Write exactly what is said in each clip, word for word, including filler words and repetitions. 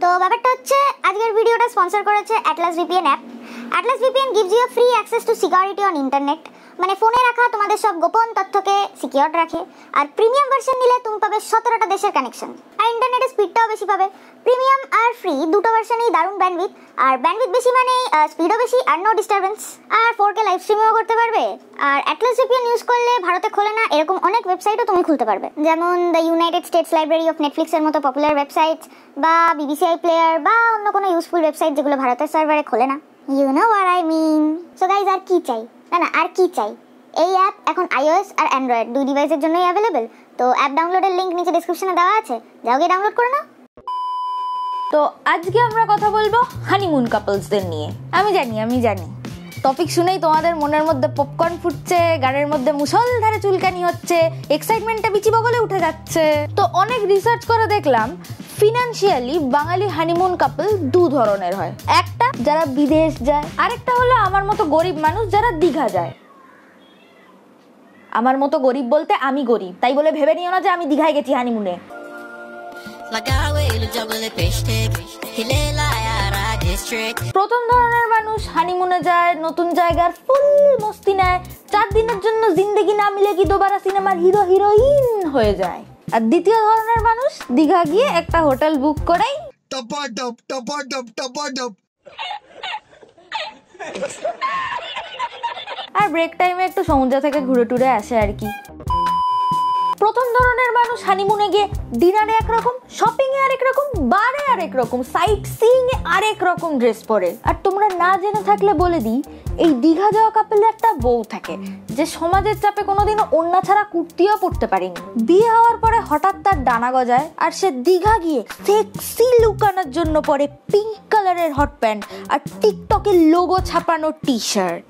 ব্যাপারটা হচ্ছে আজকের ভিডিওটা স্পন্সর করেছে Atlas VPN app. Atlas VPN gives you a free access to security on internet, মানে ফোনে রাখা তোমাদের সব গোপন তথ্যকে সিকিউর রাখে। আর প্রিমিয়াম ভার্সন নিলে তুমি পাবে সতেরোটা দেশের কানেকশন, আর ইন্টারনেটের স্পিডটাও বেশি পাবে। প্রিমিয়াম আর ফ্রি দুটো ভার্সনেই দারুণ ব্যান্ডউইথ, আর ব্যান্ডউইথ বেশি মানে স্পিডও বেশি আর নো ডিস্টারবেন্স, আর ফোর কে লাইভ স্ট্রিমিংও করতে পারবে। আর অ্যাটলাস ভিপিএন ইউজ করলে ভারতে খোলে না এরকম অনেক ওয়েবসাইটও তুমি খুলতে পারবে, যেমন the United States library of নেটফ্লিক্সের মতো পপুলার ওয়েবসাইটস, বা বিবিসি আই প্লেয়ার, বা অন্য কোনো ইউজফুল ওয়েবসাইট যেগুলো ভারতের সার্ভারে খোলে না। You know what I mean. So guys, আর কি চাই? না না আর কি চাই, এই অ্যাপ এখন আইওএস আর অ্যান্ড্রয়েড দুই ডিভাইসের জন্যই অ্যাভেলেবেল। তো অ্যাপ ডাউনলোডের লিঙ্ক নিচে ডেসক্রিপশনে দেওয়া আছে, যাও গিয়ে ডাউনলোড করে নাও। তো আজকে আমরা কথা বলবো হানিমুন কাপলসদের নিয়ে। আমি জানি আমি জানি টপিক শুনেই তোমাদের মনের মধ্যে পপকর্ন ফুটছে, গানের মধ্যে মুষলধারে চুলকানি হচ্ছে, এক্সাইটমেন্টটা বিচি বগলে উঠে যাচ্ছে। তো অনেক রিসার্চ করে দেখলাম ফিনান্সিয়ালি বাঙালি হানিমুন কাপল দু ধরনের হয়। একটা যারা বিদেশ যায়, আরেকটা হলো আমার মতো গরিব মানুষ যারা দীঘা যায়। আমার মতো গরিব বলতে আমি গরিব, তাই বলে ভেবে নিও না যে আমি দীঘায় গেছি হানিমুনে। প্রথম ধরনের মানুষ হানিমুনে যায়, নতুন জায়গার ফুল মস্তি নেয়, চার দিনের জন্য জিন্দেগি না মিলে কি দোবারা সিনেমার হিরো হিরোইন হয়ে যায়। আর দ্বিতীয় ধরনের মানুষ দীঘা গিয়ে একটা হোটেল বুক করেই টপাটপ টপাটপ টপাটপ আর ব্রেক টাইমে একটু সমুদ্র থেকে ঘুরে টুরে আসে আর কি। প্রথম ধরনের মানুষ হানিমুনে গিয়ে ডিনারে একরকম, শপিং এ আরেক রকম, বারে আরেক রকম, সাইট সিইং এ আরেক রকম ড্রেস পরে। আর তোমরা না জেনে থাকলে বলে দিই, এই দীঘা যাওয়া কাপেলে একটা বউ থাকে যে সমাজের চাপে কোনোদিনও ওড়না ছাড়া কুর্তিও পরতে পারেনি। বিয়ে হওয়ার পরে হঠাৎ তার ডানা গজায় আর সে দীঘা গিয়ে সেক্সি লুক আনার জন্য পরে পিঙ্ক কালারের হট প্যান্ট আর টিকটকের লোগো ছাপানো টি শার্ট।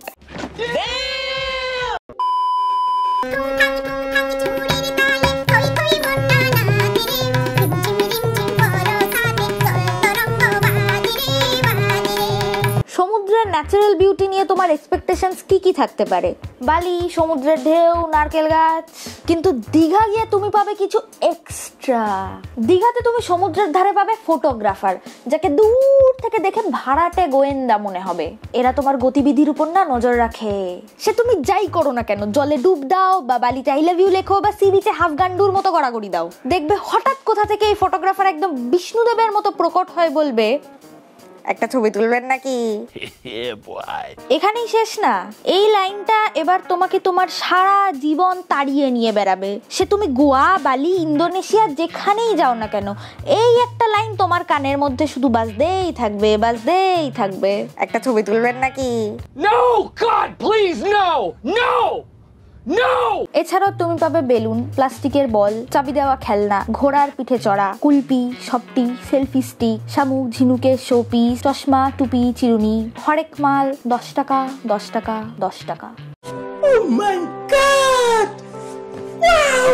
সমুদ্রের ন্যাচারাল বিউটি নিয়ে তোমার এক্সপেকটেশনস কি কি থাকতে পারে? বালি, সমুদ্রের ঢেউ, নারকেল গাছ। কিন্তু দীঘা গিয়ে তুমি পাবে কিছু এক্সট্রা। দীঘাতে তুমি সমুদ্রের ধারে পাবে ফটোগ্রাফার, যাকে দূর থেকে দেখে ভাড়াটে গোয়েন্দা মনে হবে। এরা তোমার গতিবিধির উপর না নজর রাখে। সে তুমি যাই করো না কেন, জলে ডুব দাও বা বালিতে আই লাভ ইউ লেখো বা সি বিচে হাফ গান্ডুর মতো গড়াগড়ি দাও, দেখবে হঠাৎ কোথা থেকে এই ফটোগ্রাফার একদম বিষ্ণুদেবের মতো প্রকট হয়ে বলবে, একটা ছবি তুলবেন নাকি? এখানেই শেষ না, এই লাইনটা এবার তোমাকে তোমার সারা জীবন তাড়িয়ে নিয়ে বেড়াবে। সে তুমি গোয়া, বালি, ইন্দোনেশিয়া যেখানেই যাও না কেন, এই একটা লাইন তোমার কানের মধ্যে শুধু বাজতেই থাকবে, বাজতেই থাকবে, একটা ছবি তুলবেন নাকি? No, God, please, no, no! No! এছাড়াও তুমি পাবে বেলুন, প্লাস্টিকের বল, চাবি দেওয়া খেলনা, ঘোড়ার পিঠে চড়া, কুলপি, সপটি, সেলফি স্টিক, শামুক, ঝিনুকের শোপিস, চশমা, টুপি, চিরুনি, হরেক মাল দশ টাকা, দশ টাকা, দশ টাকা। Oh my God! Wow!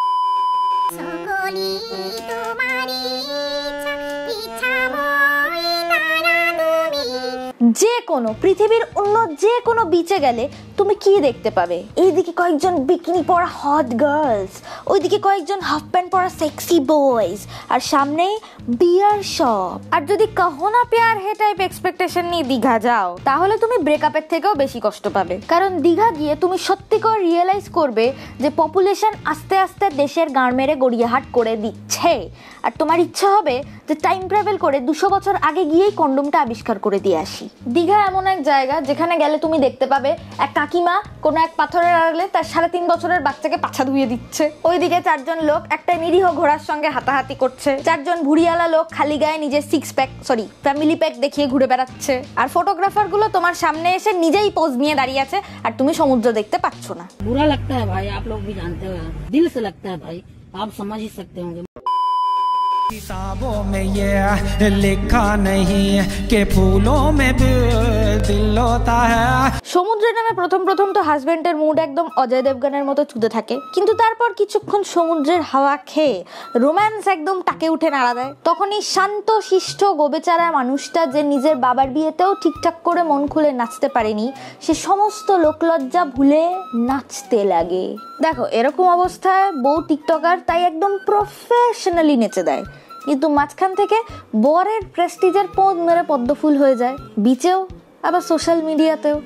যে কোনো পৃথিবীর অন্য যে কোনো বিচে গেলে তুমি কি দেখতে পাবে? এইদিকে কয়েকজন বিকিনি পরা হট গার্লস, ওইদিকে কয়েকজন হাফ প্যান্ট পরা সেক্সি বয়েজ, আর সামনেই বিয়ার শপ। আর যদি কখো না প্যার হে টাইপ এক্সপেকটেশন নিয়ে দীঘা যাও, তাহলে তুমি ব্রেকআপের থেকেও বেশি কষ্ট পাবে। কারণ দীঘা গিয়ে তুমি সত্যি করে রিয়েলাইজ করবে যে পপুলেশন আস্তে আস্তে দেশের গাঁড় মেরে গড়িয়াহাট করে দিচ্ছে। আর তোমার ইচ্ছা হবে যে টাইম ট্রাভেল করে দুশো বছর আগে গিয়েই কন্ডোমটা আবিষ্কার করে দিয়ে আসি। দীঘা এমন এক জায়গা যেখানে গেলে তুমি দেখতে পাবে এক কাকিমা কোনো এক পাথরের আড়ালে তার সাড়ে তিন বছরের বাচ্চাকে পাছা ধুয়ে দিচ্ছে। ওইদিকে চারজন লোক একটা নিরীহ ঘোড়ার সঙ্গে হাতাহাতি করছে। চারজন ভুড়িয়ালা লোক খালি গায়ে নিজের six pack sorry family pack দেখিয়ে ঘুরে বেড়াচ্ছে। আর ফটোগ্রাফার গুলো তোমার সামনে এসে নিজেই পোজ নিয়ে দাঁড়িয়ে আছে, আর তুমি সমুদ্র দেখতে পাচ্ছ না। बुरा लगता है भाई, आप लोग भी जानते हो, दिल से लगता है भाई, आप समझ ही सकते होंगे। किताबों में ये लिखा नहीं कि फूलों में भी दिल होता है। সমুদ্রে নামে প্রথম প্রথম তো হাজবেন্ডের মুড একদম অজয় দেবগানের মতো ছুঁতে থাকে, কিন্তু তারপর কিছুক্ষণ সমুদ্রের হাওয়া খেয়ে রোম্যান্স একদম টাকে উঠে নাড়া দেয়। তখনই শান্ত শিষ্ট গোবেচারা মানুষটা যে নিজের বাবার বিয়েতেও ঠিকঠাক করে মন খুলে নাচতে পারেনি, সে সমস্ত লোকলজ্জা ভুলে নাচতে লাগে। দেখো এরকম অবস্থায় বউ টিকটকার তাই একদম প্রফেশনালি নেচে দেয়। কিন্তু মাঝখান থেকে বরের প্রেস্টিজের পদ মেরে পদ্মফুল হয়ে যায়, বিচেও আবার সোশ্যাল মিডিয়াতেও।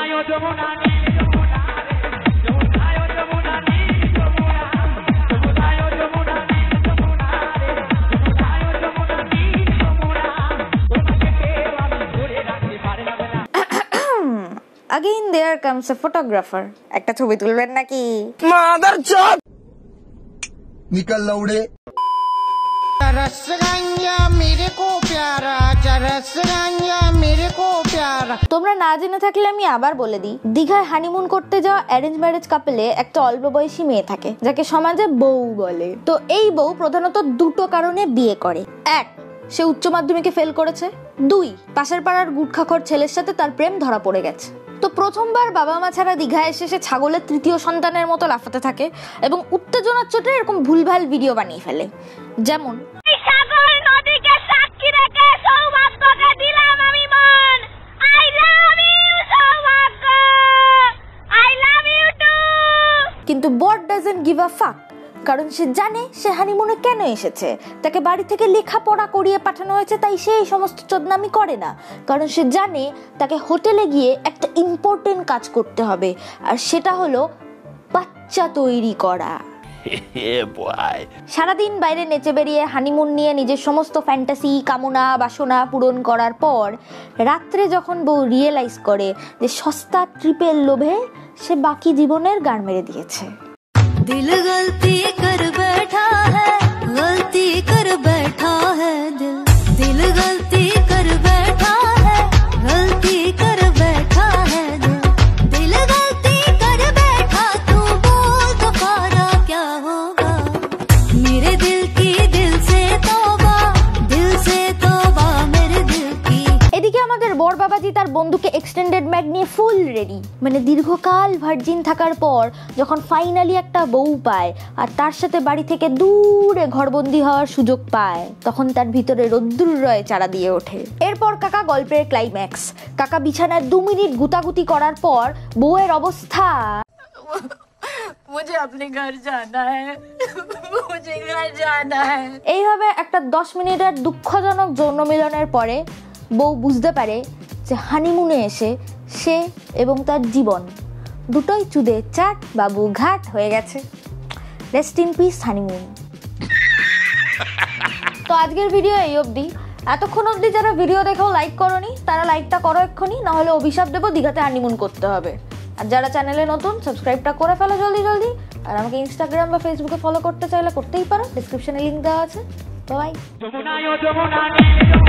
Again there comes a photographer. একটা ছবি তুলবেন নাকি? Motherchod! निकल लौड़े। रसगंजा मेरे को प्यारा, रसगंजा मेरे को प्यारा। তোমরা না জেনে থাকলে আমি আবার বলে দিই, দীঘায় হানিমুন করতে যাওয়া অ্যারেঞ্জ ম্যারেজ কাপলে একটা অল্প বয়সী মেয়ে থাকে যাকে সমাজে বউ বলে। তো এই বউ প্রধানত দুটো কারণে বিয়ে করে। এক, সে উচ্চ মাধ্যমিকে ফেল করেছে। দুই, পাশের পাড়ার গুটখাখোর ছেলের সাথে তার প্রেম ধরা পড়ে গেছে। তো প্রথমবার বাবা মা ছাড়া দীঘায় এসে সে ছাগলের তৃতীয় সন্তানের মতো লাফাতে থাকে এবং উত্তেজনার চোটে এরকম ভুলভাল ভিডিও বানিয়ে ফেলে। যেমন কিন্তু বর ডাজন্ট গিভ আ ফাক, কারণ সে জানে সে হানিমুনে কেন এসেছে। তাকে বাড়ি থেকে লেখাপড়া করিয়ে পাঠানো হয়েছে, তাই সে এই সমস্ত চোদনামি করে না। কারণ সে জানে তাকে হোটেলে গিয়ে একটা ইম্পর্টেন্ট কাজ করতে হবে, আর সেটা হলো বাচ্চা তৈরি করা। সারাদিন বাইরে নেচে বেরিয়ে হানিমুন নিয়ে নিজের সমস্ত ফ্যান্টাসি, কামনা, বাসনা পূরণ করার পর রাত্রে যখন বউ রিয়েলাইজ করে যে সস্তা ট্রিপের লোভে সে বাকি জীবনের গান মেরে দিয়েছে। दिल गलती कर बैठा है, गलती कर बैठा है दिल, दिल गलती कर बैठा है, गलती कर बैठा है दिल, दिल गलती कर बैठा, तू बोल दोबारा क्या होगा, मेरे दिल की दिल से तौबा, दिल से तौबा मेरे दिल की। এদিকে আমাদের বর বাবাজি তার বন্ধুকে এক্সটেন্ডেড ম্যাগ নিয়ে ফুল রেডি, মানে দীর্ঘকাল ভার্জিন থাকার পর যখন ফাইনালি একটা বউ পায় আর তার সাথে বাড়ি থেকে দূরে ঘরবন্দি হওয়ার সুযোগ পায়, তখন তার ভিতরে রোদ্দুর রয় চারা দিয়ে ওঠে। এরপর কাকা গল্পের ক্লাইম্যাক্স। কাকা বিছানায় দু মিনিট গুতাগুতি করার পর বউয়ের অবস্থা, মুঝে আপনে ঘর জানা হ্যায়, মুঝে ঘর জানা হ্যায়। এইভাবে একটা দশ মিনিটের দুঃখজনক যৌন মিলনের পরে বউ বুঝতে পারে যে হানিমুনে এসে সে এবং তার জীবন দুটোই চুদে চাট বাবু ঘাট হয়ে গেছে। Rest in peace honeymoon. তো আজকের ভিডিও এই অবধি। এতক্ষণ অবধি যারা ভিডিও দেখেও লাইক করোনি তারা লাইকটা করো এক্ষুনি, না হলে অভিশাপ দেবো দীঘাতে হানিমুন করতে হবে। আর যারা চ্যানেলে নতুন সাবস্ক্রাইবটা করে ফেলো জলদি জলদি। আর আমাকে ইনস্টাগ্রাম বা ফেসবুকে ফলো করতে চাইলে করতেই পারো, ডিসক্রিপশনে লিঙ্ক দেওয়া আছে। বাই।